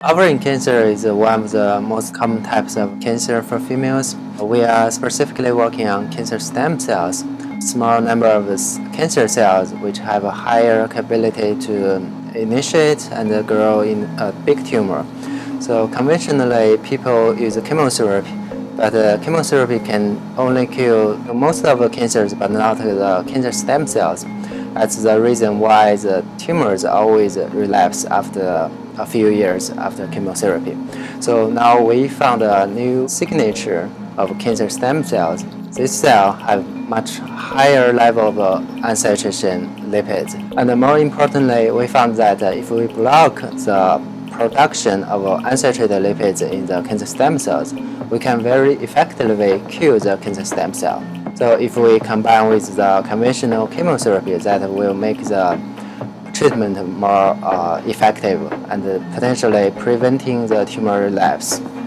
Ovarian cancer is one of the most common types of cancer for females. We are specifically working on cancer stem cells, small number of cancer cells which have a higher capability to initiate and grow in a big tumor. So conventionally, people use chemotherapy, but chemotherapy can only kill most of the cancers, but not the cancer stem cells. That's the reason why the tumors always relapse after a few years after chemotherapy. So now we found a new signature of cancer stem cells. This cell have much higher level of unsaturation lipids. And more importantly, we found that if we block the production of unsaturated lipids in the cancer stem cells, we can very effectively kill the cancer stem cell. So if we combine with the conventional chemotherapy, that will make the treatment more effective and potentially preventing the tumor relapse.